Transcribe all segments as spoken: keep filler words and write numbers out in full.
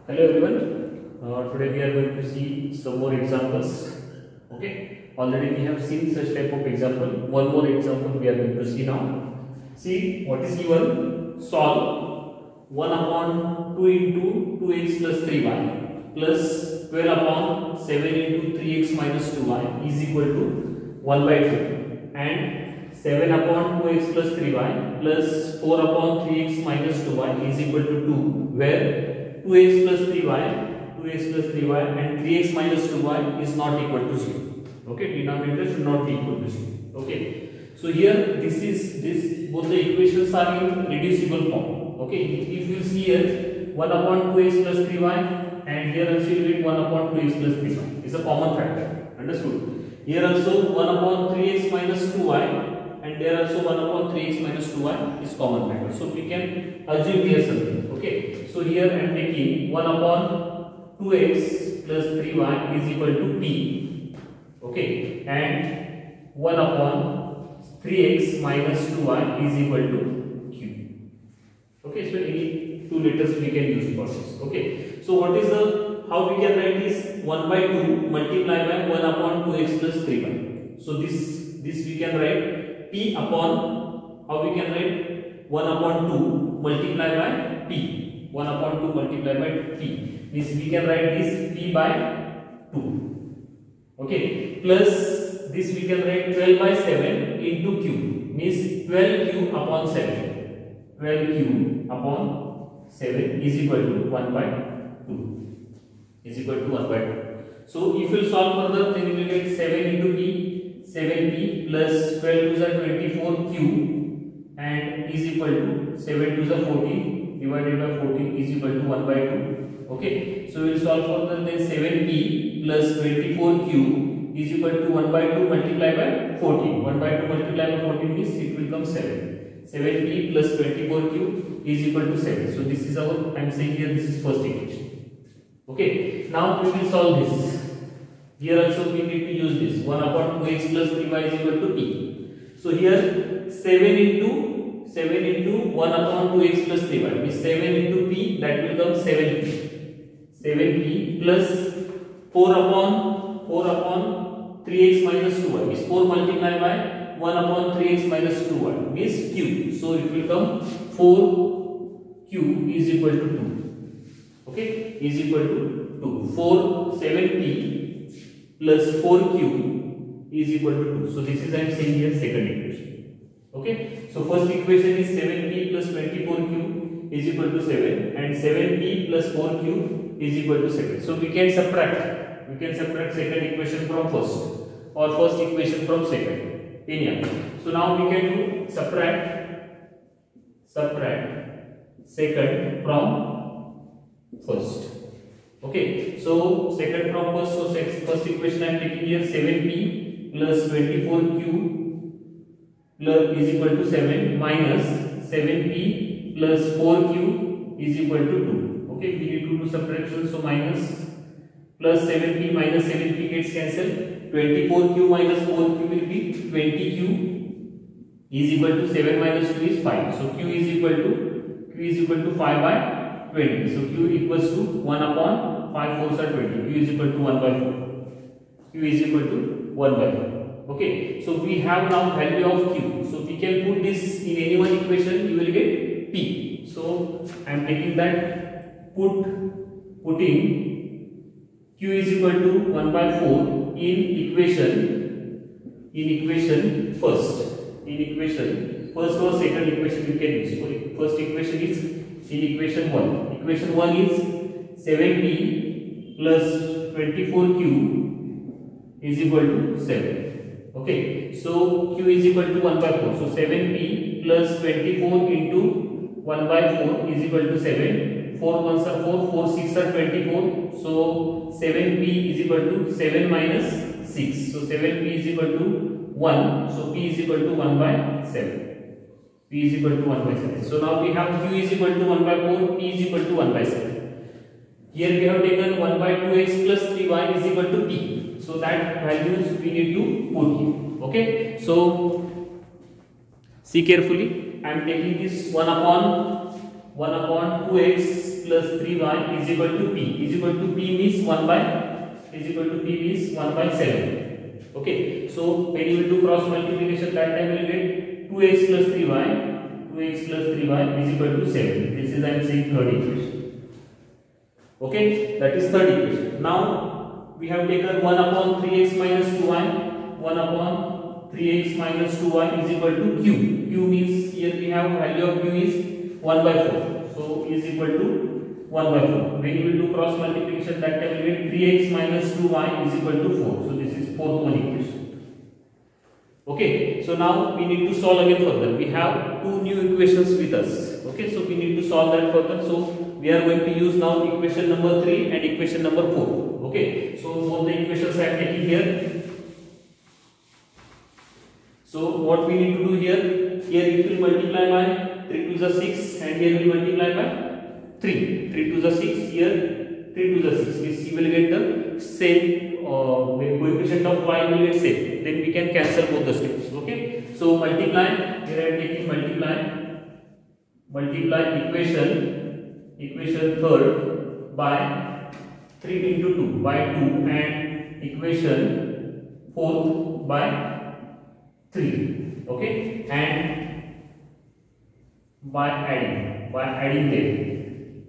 Hello everyone. Uh, today we are going to see some more examples. Okay. Already we have seen such type of example. One more example we are going to see now. See what is given. Solve one upon two into two x plus three y plus twelve upon seven into three x minus two y is equal to one by two, and seven upon two x plus three y plus four upon three x minus two y is equal to two, where two x plus three y, two x plus three y and three x minus two y is not equal to zero. Okay, denominator should not be equal to zero. Okay, so here this is this both the equations are in reducible form. Okay, if you see here one upon two x plus three y, and here also you get one upon two x plus three y is a common factor. Understood? Here also one upon three x minus two y, and there also one upon three x minus two y is common factor. So we can assume here something. Okay, so here I am taking one upon two x plus three y is equal to p. Okay, and one upon three x minus two y is equal to q. Okay, so any two letters we can use for this. Okay, so what is the, how we can write this? one by two multiplied by one upon two x plus three y. So this this we can write p upon, how we can write one upon two multiplied by p. one upon two multiplied by p. This we can write this p by two. Okay, plus this we can write twelve by seven into q, means twelve q upon seven. twelve q upon seven is equal to one by two. Is equal to one by two. So if you solve further, then you will get seven into p, seven p plus twelve to the twenty-four q, and is equal to seven to the fourteen divided by fourteen is equal to one by two. Okay, so we will solve further, then seven p plus twenty-four q is equal to one by two multiplied by fourteen. one by two multiplied by fourteen means it will come seven. seven p plus twenty-four q is equal to seven. So this is our, I am saying here this is first equation. Okay, now we will solve this. Here also we need to use this one upon two x plus three y is equal to p. So here seven into seven into one upon two x plus three y means seven into p, that will come seven p. seven p plus four upon four upon three x minus two y means four multiplied by one upon three x minus two y means q. So it will come four q is equal to two. Okay, is equal to two. four, seven p plus four q is equal to two. So this is I am saying here second equation. Okay, so first equation is seven p plus twenty-four q is equal to seven, and seven p plus four q is equal to seven. So we can subtract. We can subtract second equation from first, or first equation from second. Any. So now we can do subtract subtract second from first. Okay, so second from first, so first equation I am taking here seven p plus twenty-four q plus is equal to seven minus seven p plus four q is equal to two. Okay, we need to do subtraction, so minus plus seven p minus seven p gets cancelled. twenty-four q minus four q will be twenty q is equal to seven minus two is five. So q is equal to q is equal to five by twenty. So q equals to one upon five fours are twenty. Q is equal to one by four. Q is equal to one by four. Okay, so we have now value of q. So we can put this in any one equation, you will get p. So I am taking that, put putting q is equal to one by four in equation in equation first. In equation first or second equation you can use. So first equation is in equation one. Equation one is seven p plus twenty-four q is equal to seven. Okay, so q is equal to one by four. So seven p plus twenty-four into one by four is equal to seven. four ones are four, four six are twenty-four. So seven p is equal to seven minus six. So seven p is equal to one. So p is equal to one by seven. P is equal to one by seven. So now we have q is equal to one by four, p is equal to one by seven. Here we have taken one by two x plus three y is equal to p. So that values we need to put here. Okay, so see carefully. I am taking this one upon one upon two x plus three y is equal to p. Is equal to p means one by is equal to p means one by seven. Okay, so when you will do cross multiplication, that time you will get two x plus three y. two x plus three y is equal to seven. This is I am saying third equation. Okay, that is third equation. Now we have taken one upon three x minus two y. one upon three x minus two y is equal to q. Q means here we have value of q is one by four. So is equal to one by four. When you will do cross multiplication, that time you will get three x minus two y is equal to four. So this is fourth one equation. Okay, so now we need to solve again further. We have two new equations with us. Okay, so we need to solve that further. So we are going to use now equation number three and equation number four. Okay, so both the equations I am taking here. So what we need to do here, here it will multiply by three to the six and here we multiply by three. three to the six, here three to the six. Means you will get the same uh, coefficient of y will get same. Then we can cancel both the steps. Okay, so multiply, here I am taking multiply, multiply equation, equation third by three into two by two and equation fourth by three. Okay, and by adding, by adding them.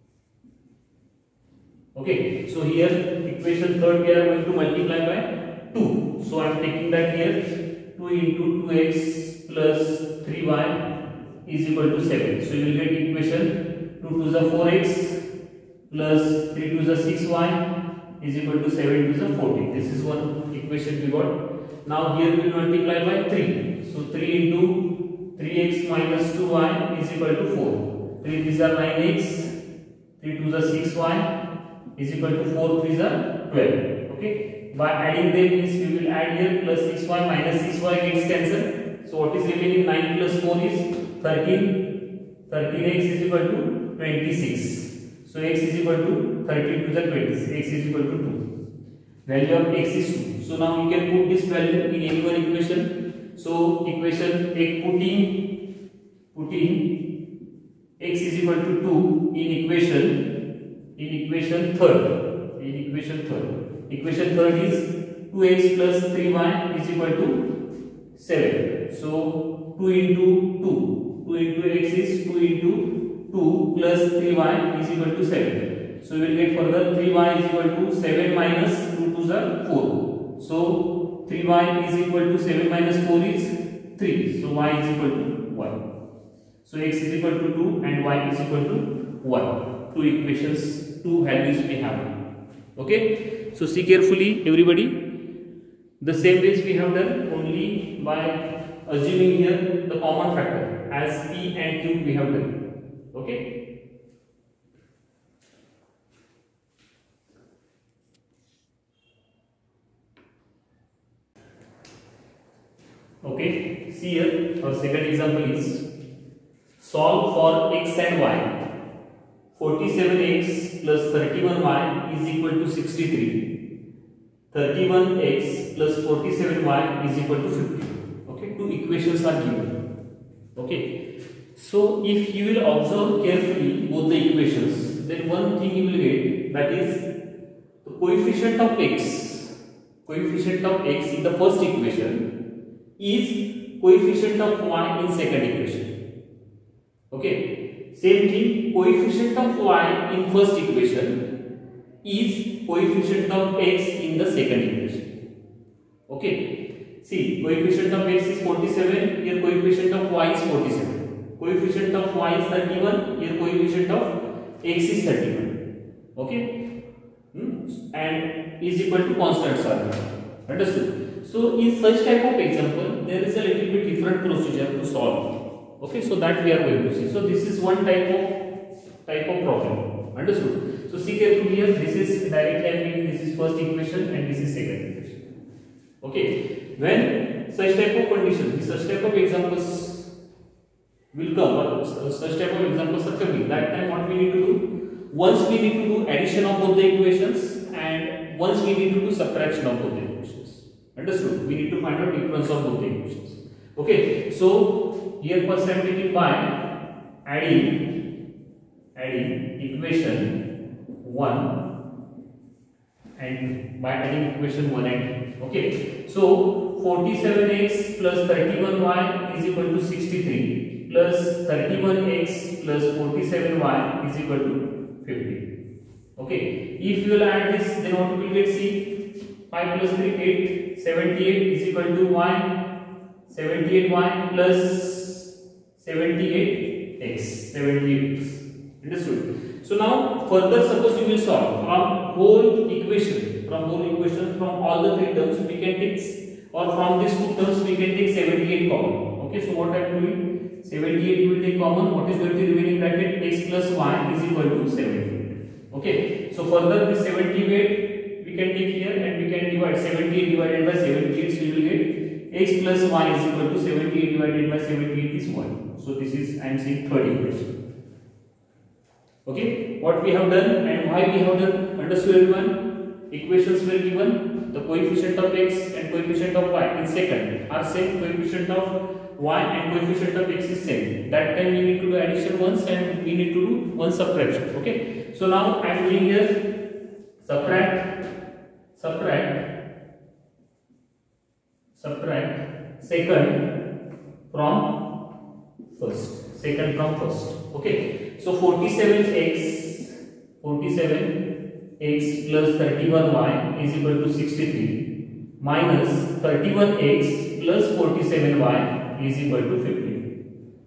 Okay, so here equation third we are going to multiply by two. So I am taking that here, two into two x plus three y is equal to seven. So you will get equation two to the four x plus three to the six y is equal to seven to the fourteen. This is one equation we got. Now here we will multiply by three. So three into three x minus two y is equal to four. three threes are nine x, three to the six y is equal to four threes are twelve. Okay. By adding them means we will add here plus six y minus six y gets cancelled. So what is remaining? nine plus four is thirteen. thirteen x is equal to twenty-six. So x is equal to thirteen to the twenty. X is equal to two. Value of x is two. So now you can put this value in any one equation. So equation take putting putting x is equal to two in equation in equation third. In equation third. Equation third is two x plus three y is equal to seven. So two into two. two into x is two into two plus three y is equal to seven. So we will get further three y is equal to seven minus two to the four. So three y is equal to seven minus four is three. So y is equal to one. So x is equal to two and y is equal to one. Two equations, two values we have. Okay. So see carefully everybody. The same ways we have done, only by assuming here the common factor as p and q we have done. Okay. Okay. See here our second example is solve for x and y. forty-seven x plus thirty-one y is equal to sixty-three. thirty-one x plus forty-seven y is equal to fifty. Okay, two equations are given. Okay, so if you will observe carefully both the equations, then one thing you will get, that is the coefficient of x. Coefficient of x in the first equation is coefficient of y in second equation. Okay, same thing, coefficient of y in first equation is coefficient of x in the second equation. Okay, see, coefficient of x is forty-seven, here coefficient of y is forty-seven. Coefficient of y is thirty-one, here coefficient of x is thirty-one. Okay, hmm? And is equal to constants are there. Understood? So in such type of example, there is a little bit different procedure to solve. Okay, so that we are going to see. So this is one type of type of problem. Understood? So see carefully here. This is direct line meaning this is first equation and this is second equation. Okay, when such type of condition, such type of examples will come, or such type of examples are coming, that time what we need to do? Once we need to do addition of both the equations and once we need to do subtraction of both the equations. Understood? We need to find out difference of both the equations. Okay, so here first I am taking by adding adding equation one and by adding equation one and okay. So forty-seven x plus thirty-one y is equal to sixty-three plus thirty-one x plus forty-seven y is equal to fifty. Okay. If you will add this, then what we will get? See, five plus three, eight. seventy-eight is equal to y. seventy-eight y plus seventy-eight x. seventy-eight x. Understood? So now further, suppose you will solve from whole equation, from whole equation, from all the three terms we can take, or from these two terms we can take seventy-eight common. Okay, so what I am doing? seventy-eight you will take common. What is going to be remaining bracket? X plus y is equal to seventy-eight. Okay, so further this seventy-eight we can take here and we can divide seventy-eight divided by seventy-eight, so you will get x plus y is equal to seventy-eight divided by seventy-eight is one. So this is, I am saying, third equation. Okay, what we have done and why we have done, understood everyone? Equations were given, the coefficient of x and coefficient of y in second are same, coefficient of y and coefficient of x is same. That time we need to do addition once and we need to do one subtraction. Okay, so now I am doing here subtract, subtract, subtract second from first, second from first. Okay, so forty-seven x, forty-seven x plus thirty-one y is equal to sixty-three minus thirty-one x plus forty-seven y is equal to fifty.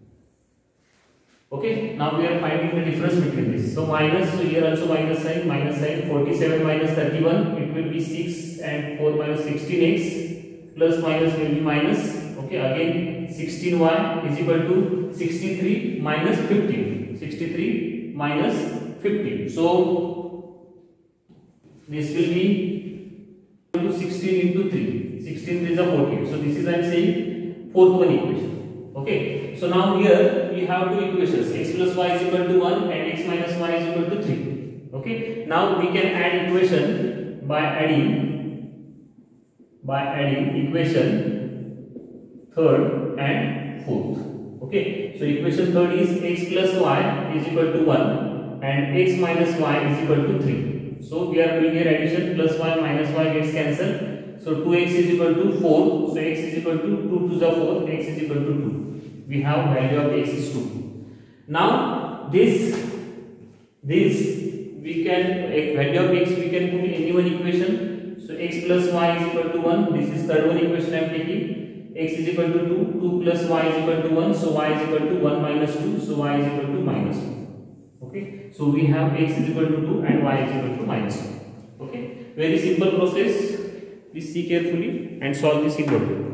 Okay, now we are finding the difference between this. So minus, so here also minus sign, minus sign, forty-seven minus thirty-one, it will be six, and four minus sixteen x plus minus will be minus. Okay, again sixteen y is equal to sixty-three minus fifteen. sixty-three minus fifteen. So this will be equal to sixteen into three. sixteen is a forty. So this is, I am saying, fourth one equation. Okay. So now here we have two equations. X plus y is equal to one and x minus y is equal to three. Okay. Now we can add equation by adding by adding equation third and fourth. Okay, so equation third is x plus y is equal to one and x minus y is equal to three. So we are doing here addition, plus y minus y gets cancelled. So two x is equal to four. So x is equal to two to the four, x is equal to two. We have value of x is two. Now this this we can, a value of x we can put in any one equation. So x plus y is equal to one. This is third one equation I am taking. X is equal to two, two plus y is equal to one, so y is equal to one minus two, so y is equal to minus one. Okay, so we have x is equal to two and y is equal to minus one. Okay, very simple process. Please see carefully and solve this in notebook.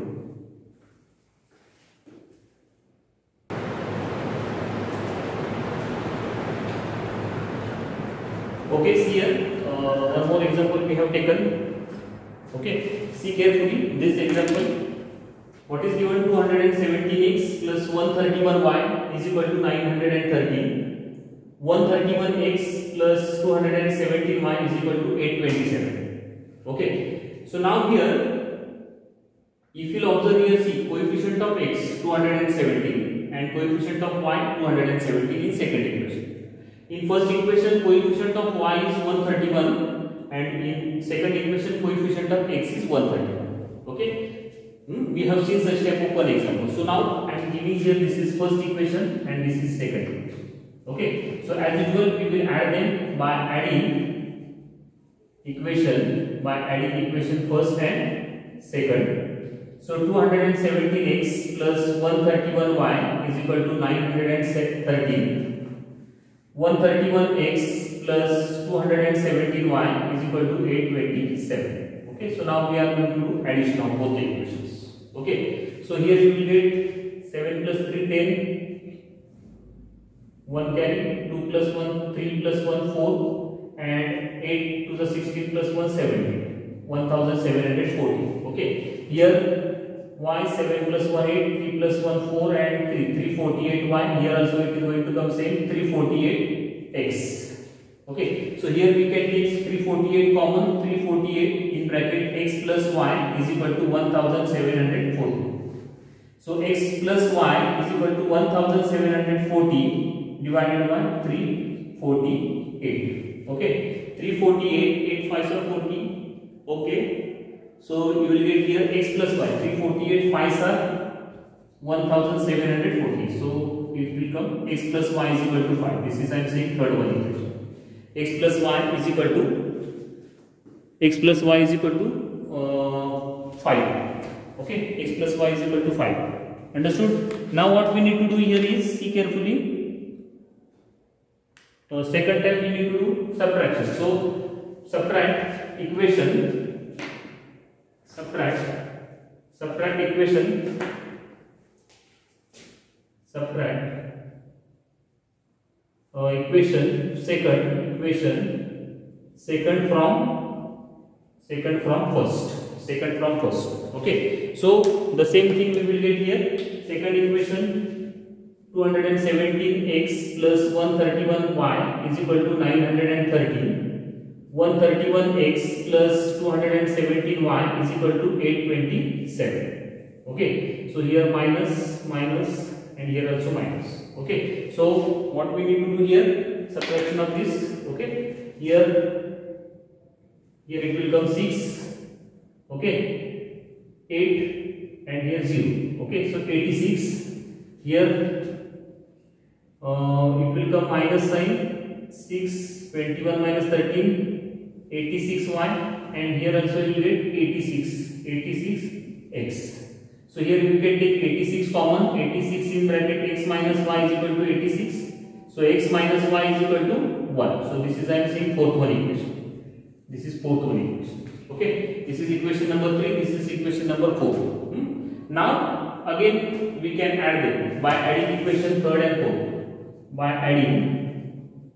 Okay, see here, uh, one more example we have taken. Okay, see carefully this example. What is given? Two hundred seventeen x plus one hundred thirty-one y is equal to nine hundred thirty. one hundred thirty-one x plus two hundred seventeen y is equal to eight hundred twenty-seven. Okay. So now here, if you will observe here, see coefficient of x two hundred seventeen and coefficient of y two hundred seventeen in second equation. In first equation, coefficient of y is one hundred thirty-one and in second equation, coefficient of x is one hundred thirty-one. Okay. Hmm? We have seen such type of one example. So now I am giving here, this is first equation and this is second equation. Okay. So as usual, we will add them by adding equation, by adding equation first and second. So two hundred seventeen x plus one hundred thirty-one y is equal to nine hundred thirty. one hundred thirty-one x plus two hundred seventeen y is equal to eight hundred twenty-seven. Okay. So now we are going to do addition of both the equations. Okay, so here you will get seven plus three, ten, one carry, two plus one, three plus one, four, and eight to the sixteen plus one, seven, one thousand seven hundred forty. Okay, here y seven plus one, eight, three plus one, four, and three, three hundred forty-eight y. Here also it is going to come same, three hundred forty-eight x. Okay, so here we can take three hundred forty-eight common, three hundred forty-eight in bracket x plus y is equal to one thousand seven hundred forty. So x plus y is equal to one thousand seven hundred forty divided by three hundred forty-eight. Okay, three forty-eight, eight fives are forty. Okay, so you will get here x plus y. three forty-eight fives are one thousand seven hundred forty. So it will come x plus y is equal to five. This is I am saying third one equation. X plus y is equal to x plus y is equal to uh, five. Okay, x plus y is equal to five. Understood? Now what we need to do here is, see carefully. Uh, second time we need to do subtraction. So subtract equation, subtract, subtract equation, subtract uh, equation, second equation, second from, second from first, second from first. Okay, so the same thing we will get here. Second equation, two hundred seventeen x plus one hundred thirty-one y is equal to nine hundred thirteen. one hundred thirty-one x plus two hundred seventeen y is equal to eight hundred twenty-seven. Okay, so here minus, minus, and here also minus. Okay, so what we need to do here, subtraction of this. Okay, here, here it will come six. Okay, eight, and here zero. Okay, so eighty-six. Here uh, it will come minus sign, six, twenty-one minus thirteen, eighty-six y, and here also you will get eighty-six, eighty-six x. So here you can take eighty-six common, eighty-six in bracket x minus y is equal to eighty-six. So x minus y is equal to one. So this is I am saying fourth one equation. This is fourth one equation. Okay, this is equation number three, this is equation number four. Hmm? Now again we can add them by adding equation third and fourth. By adding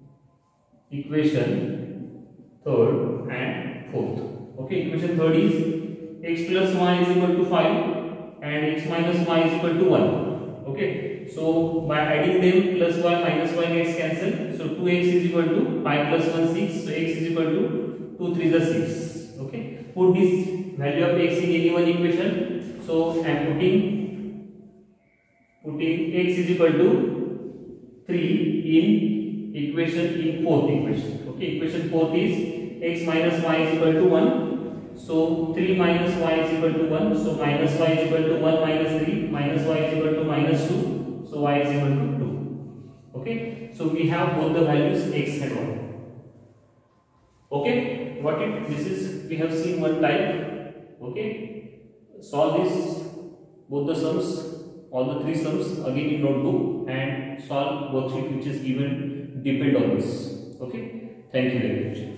equation third and fourth. Okay, equation third is x plus y is equal to five and x minus y is equal to one. Okay, so by adding them, plus y minus y gets cancelled. So two x is equal to five plus one six. So x is equal to two threes are six. Okay, put this value of x in any one equation. So I am putting putting x is equal to three in equation in fourth equation. Okay, equation fourth is x minus y is equal to one. So three minus y is equal to one. So minus y is equal to one minus three. Minus y is equal to minus two. So y is equal to two. Okay, so we have both the values x and y. Okay, what it this is we have seen one type. Okay, solve this both the sums, all the three sums again in notebook and solve worksheet which is given depend on this. Okay, thank you very much.